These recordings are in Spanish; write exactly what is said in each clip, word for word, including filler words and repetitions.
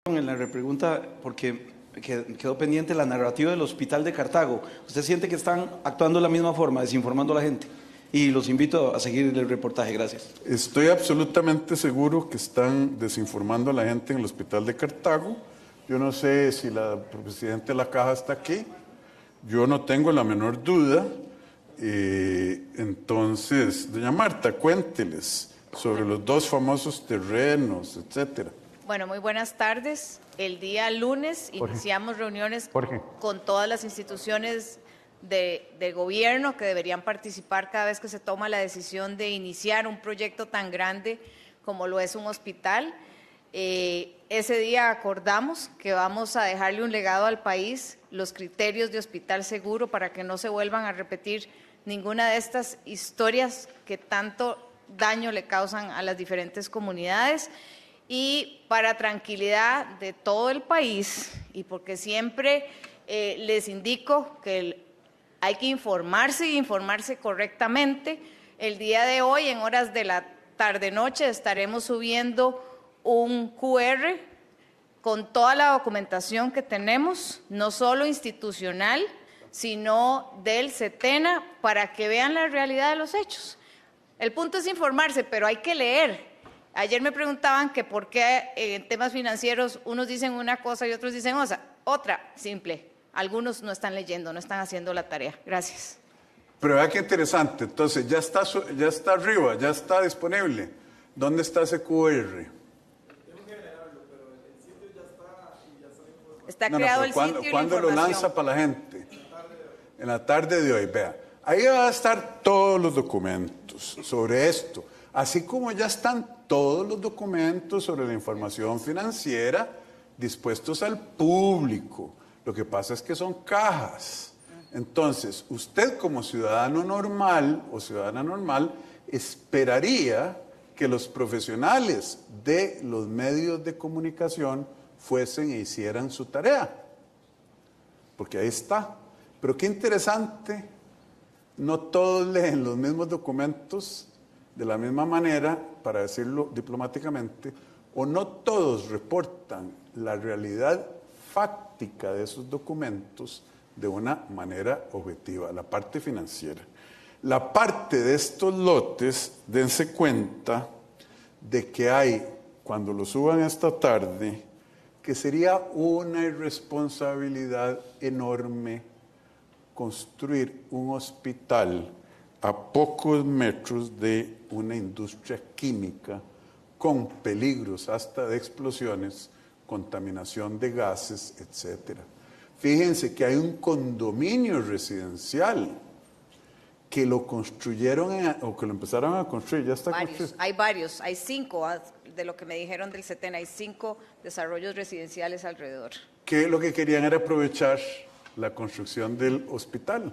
En la repregunta, porque quedó pendiente la narrativa del Hospital de Cartago. ¿Usted siente que están actuando de la misma forma, desinformando a la gente? Y los invito a seguir el reportaje. Gracias. Estoy absolutamente seguro que están desinformando a la gente en el Hospital de Cartago. Yo no sé si la presidenta de la Caja está aquí. Yo no tengo la menor duda. Eh, entonces, doña Marta, cuénteles sobre los dos famosos terrenos, etcétera. Bueno, muy buenas tardes. El día lunes Jorge. iniciamos reuniones Jorge. con todas las instituciones de, de gobierno que deberían participar cada vez que se toma la decisión de iniciar un proyecto tan grande como lo es un hospital. Eh, ese día acordamos que vamos a dejarle un legado al país, los criterios de hospital seguro para que no se vuelvan a repetir ninguna de estas historias que tanto daño le causan a las diferentes comunidades. Y para tranquilidad de todo el país, y porque siempre eh, les indico que el, hay que informarse y informarse correctamente, el día de hoy, en horas de la tarde-noche, estaremos subiendo un cu erre con toda la documentación que tenemos, no solo institucional, sino del SETENA, para que vean la realidad de los hechos. El punto es informarse, pero hay que leer. Ayer me preguntaban que por qué en temas financieros unos dicen una cosa y otros dicen otra. Otra, simple. Algunos no están leyendo, no están haciendo la tarea. Gracias. Pero vea qué interesante. Entonces, ya está, ya está arriba, ya está disponible. ¿Dónde está ese cu erre? Está no, creado no, el ¿cuándo, sitio y ¿cuándo la lo información. lanza para la gente? En la tarde de hoy, vea. Ahí van a estar todos los documentos sobre esto. Así como ya están todos los documentos sobre la información financiera dispuestos al público. Lo que pasa es que son cajas. Entonces, usted como ciudadano normal o ciudadana normal esperaría que los profesionales de los medios de comunicación fuesen e hicieran su tarea. Porque ahí está. Pero qué interesante, no todos leen los mismos documentos de la misma manera, para decirlo diplomáticamente, o no todos reportan la realidad fáctica de esos documentos de una manera objetiva, la parte financiera. La parte de estos lotes, dense cuenta de que hay, cuando lo suban esta tarde, que sería una irresponsabilidad enorme construir un hospital a pocos metros de una industria química con peligros hasta de explosiones, contaminación de gases, etcétera. Fíjense que hay un condominio residencial que lo construyeron en, o que lo empezaron a construir, ya está varios, construido. Hay varios, hay cinco, de lo que me dijeron del SETENA, hay cinco desarrollos residenciales alrededor. Que lo que querían era aprovechar la construcción del hospital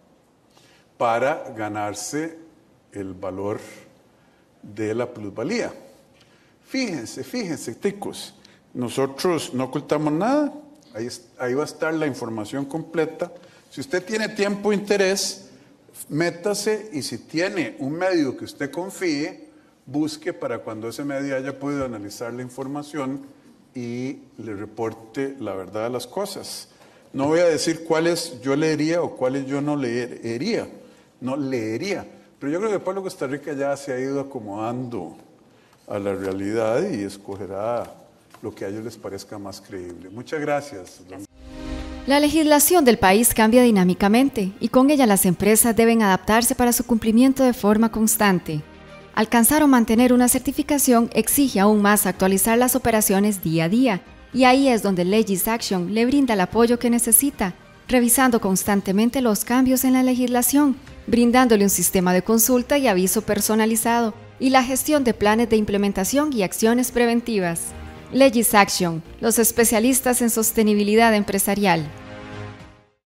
para ganarse el valor de la plusvalía. Fíjense, fíjense, ticos, nosotros no ocultamos nada, ahí, ahí va a estar la información completa. Si usted tiene tiempo e interés, métase, y si tiene un medio que usted confíe, busque para cuando ese medio haya podido analizar la información y le reporte la verdad de las cosas. No voy a decir cuáles yo leería o cuáles yo no leería, no leería, pero yo creo que el pueblo de Costa Rica ya se ha ido acomodando a la realidad y escogerá lo que a ellos les parezca más creíble. Muchas gracias. La legislación del país cambia dinámicamente y con ella las empresas deben adaptarse para su cumplimiento de forma constante. Alcanzar o mantener una certificación exige aún más actualizar las operaciones día a día, y ahí es donde Legis Action le brinda el apoyo que necesita, revisando constantemente los cambios en la legislación, brindándole un sistema de consulta y aviso personalizado, y la gestión de planes de implementación y acciones preventivas. Legis Action, los especialistas en sostenibilidad empresarial.